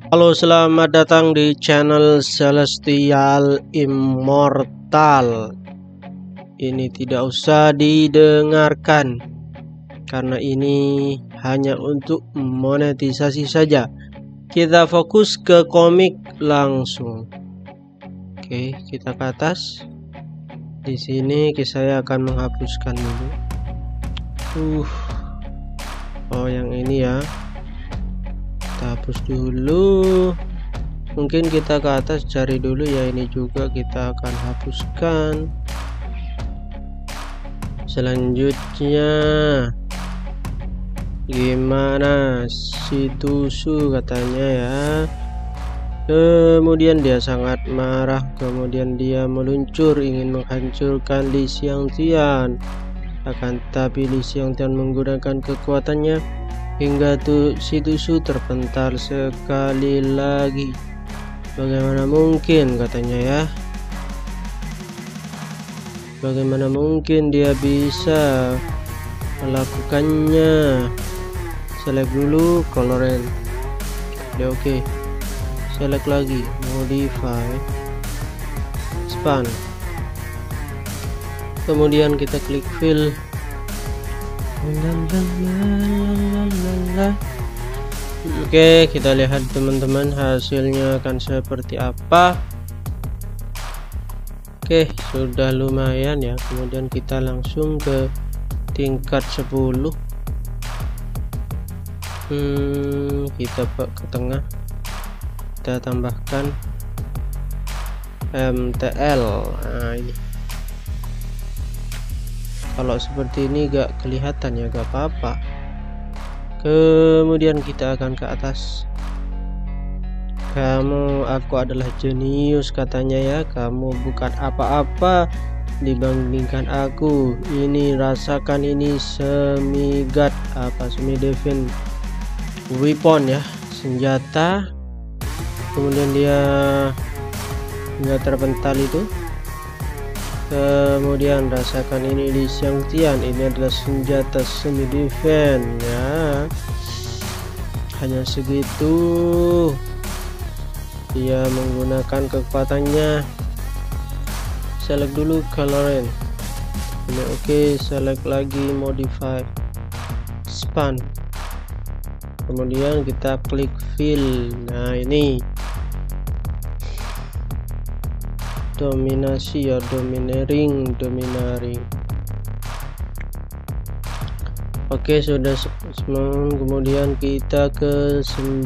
Halo, selamat datang di channel Celestial Immortal. Ini tidak usah didengarkan karena ini hanya untuk monetisasi saja. Kita fokus ke komik langsung. Oke, kita ke atas. Di sini saya akan menghapuskan dulu. Oh, yang ini ya. Kita hapus dulu. Mungkin kita ke atas cari dulu ya, ini juga kita akan hapuskan. Selanjutnya gimana si Tusu katanya ya. Kemudian dia sangat marah, kemudian dia meluncur ingin menghancurkan Li Xiangtian. Akan tapi Li Xiangtian menggunakan kekuatannya hingga si Tusu terpental sekali lagi. Bagaimana mungkin katanya ya? Bagaimana mungkin dia bisa melakukannya? Select dulu coloran. Ya oke. Select lagi modify span. Kemudian kita klik fill. Oke, kita lihat teman-teman hasilnya akan seperti apa. Oke, sudah lumayan ya. Kemudian kita langsung ke tingkat 10. Kita ke tengah, kita tambahkan MTL. Nah, ini kalau seperti ini gak kelihatan ya, gak apa-apa. Kemudian kita akan ke atas. Aku adalah jenius katanya ya. Kamu bukan apa-apa dibandingkan aku. Ini rasakan, ini semi god semi defense weapon ya, senjata. Kemudian dia nggak terpental itu. Kemudian rasakan ini Li Xiangtian, ini adalah senjata semi defense ya. Hanya segitu dia menggunakan kekuatannya. Select dulu coloran. Ini oke, select lagi modify span. Kemudian kita klik fill. Nah, ini dominasi ya, dominaring. Oke, sudah kemudian kita ke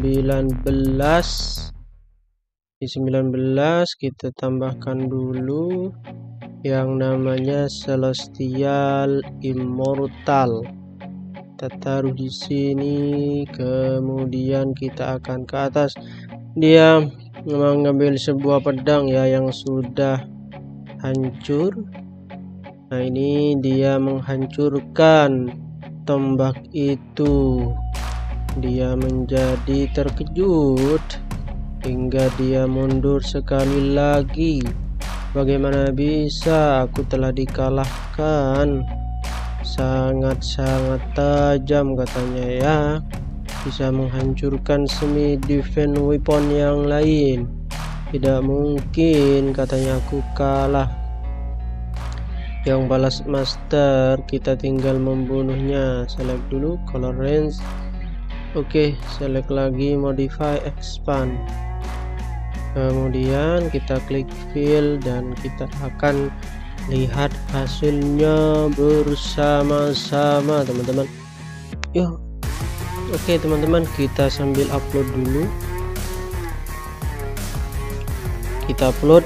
19. Di 19 kita tambahkan dulu yang namanya Celestial Immortal. Kita taruh di sini, kemudian kita akan ke atas. Dia mengambil sebuah pedang ya yang sudah hancur. Nah, ini dia menghancurkan tombak itu. Dia menjadi terkejut hingga dia mundur sekali lagi. Bagaimana bisa? Aku telah dikalahkan. Sangat-sangat tajam katanya ya. Bisa menghancurkan semi defense weapon yang lain. Tidak mungkin katanya aku kalah. Yang balas master, kita tinggal membunuhnya. Select dulu color range. Oke, select lagi modify expand. Kemudian kita klik fill dan kita akan lihat hasilnya bersama-sama teman-teman. Yuk. Oke teman-teman, kita sambil upload dulu. Kita upload.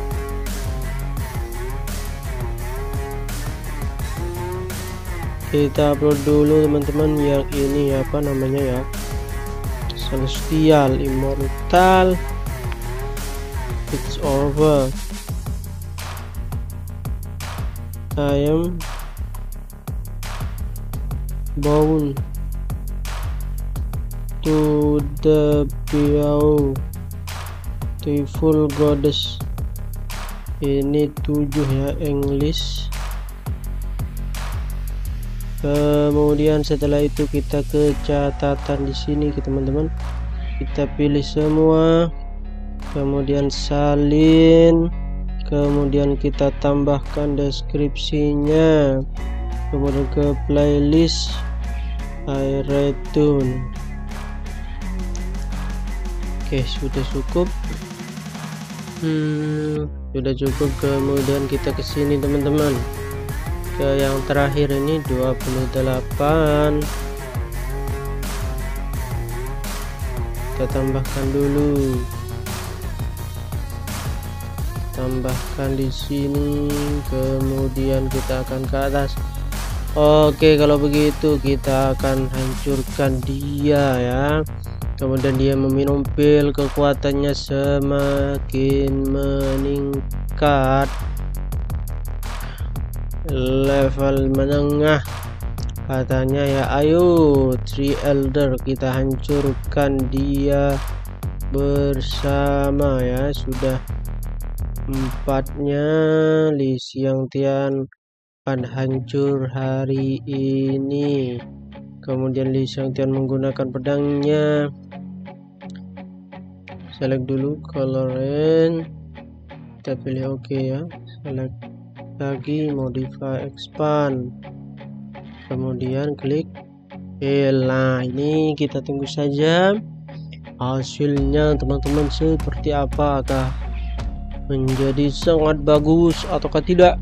Kita upload dulu teman-teman yang ini apa namanya ya, Celestial Immortal. It's over. I am bound to the beautiful goddess. Ini 7 ya, English. Kemudian setelah itu kita ke catatan di sini teman-teman. kita pilih semua, kemudian salin, kemudian kita tambahkan deskripsinya, kemudian ke playlist iRetune. Oke, sudah cukup. Sudah cukup. Kemudian kita ke sini teman-teman, ke yang terakhir ini 28. Kita tambahkan dulu, tambahkan di sini, kemudian kita akan ke atas. Oke, kalau begitu kita akan hancurkan dia ya. Kemudian dia meminum pil, kekuatannya semakin meningkat, level menengah katanya ya. Ayo Tree Elder, kita hancurkan dia bersama ya. Sudah 4-nya Li Xiangtian akan hancur hari ini. Kemudian Li Xiangtian menggunakan pedangnya. Select dulu colorin, kita pilih oke ya. Select lagi, modify, expand, kemudian klik fill. Nah, ini kita tunggu saja hasilnya teman-teman seperti apakah menjadi sangat bagus ataukah tidak.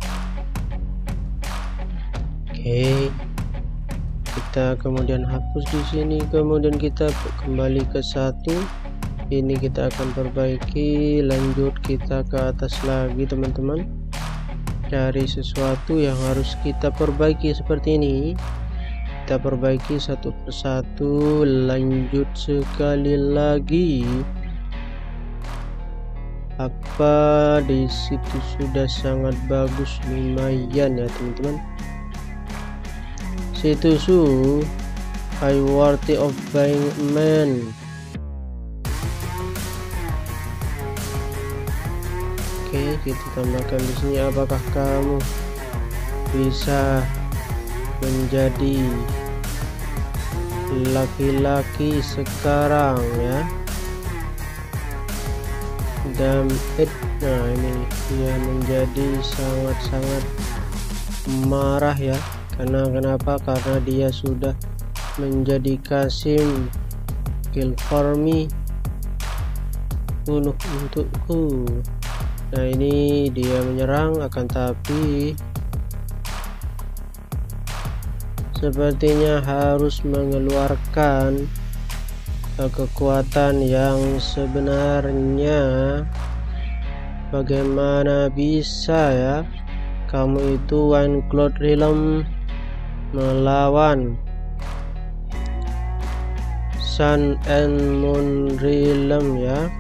Oke, kita kemudian hapus di sini, kemudian kita kembali ke 1. Ini kita akan perbaiki, lanjut kita ke atas lagi teman-teman. Cari sesuatu yang harus kita perbaiki seperti ini, kita perbaiki satu persatu. Lanjut sekali lagi, apa di situ sudah sangat bagus, lumayan ya teman-teman. Situ I worthy of buying man. Oke, kita tambahkan di sini, apakah kamu bisa menjadi laki-laki sekarang ya. Dan nah ini dia menjadi sangat-sangat marah ya. Karena kenapa? Karena dia sudah menjadi Kasim kill for me, bunuh untukku. Nah, ini dia menyerang, akan tapi sepertinya harus mengeluarkan kekuatan yang sebenarnya. Bagaimana bisa ya kamu itu Wine Cloud Realm melawan Sun and Moon Realm ya.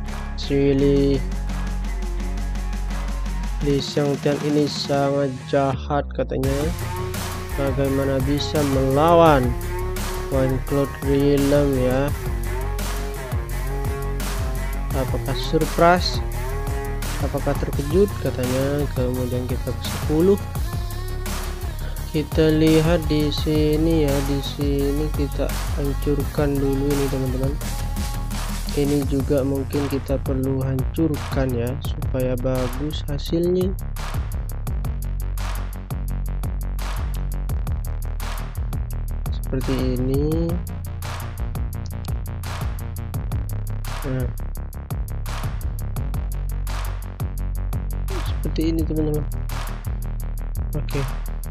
Li Xiangtian ini sangat jahat katanya. Bagaimana bisa melawan Wine Cloud Realm ya. Apakah surprise? Apakah terkejut katanya. Kemudian kita ke 10. Kita lihat di sini ya, di sini kita hancurkan dulu ini teman-teman. Ini juga mungkin kita perlu hancurkan ya supaya bagus hasilnya. Seperti ini. Nah, seperti ini teman-teman. Oke.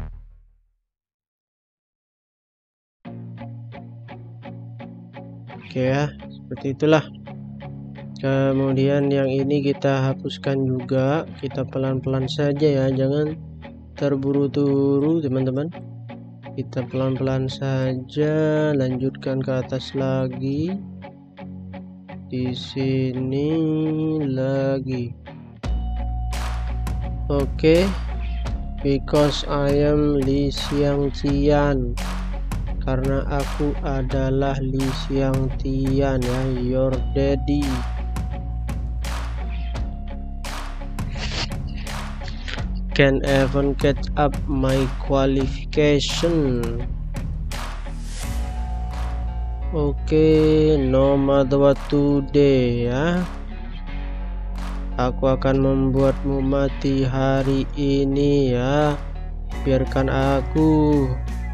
Oke ya, seperti itulah. Kemudian yang ini kita hapuskan juga. Kita pelan-pelan saja ya, jangan terburu-buru teman-teman. Kita pelan-pelan saja, lanjutkan ke atas lagi. Di sini lagi. Oke. Because I am Li Xiangtian. Karena aku adalah Li Xiangtian ya, your daddy. Can even catch up my qualification. Oke, no matter what today ya. Aku akan membuatmu mati hari ini ya. Biarkan aku.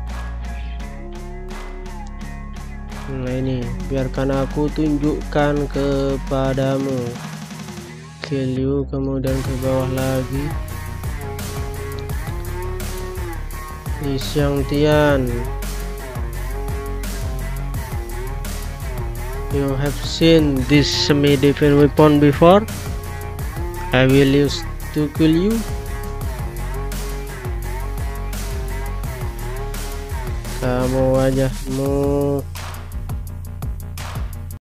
Nah ini, biarkan aku tunjukkan kepadamu. Kill you, kemudian ke bawah lagi. Li Xiangtian. You have seen this semi-defense weapon before? I will use to kill you. Kamu wajahmu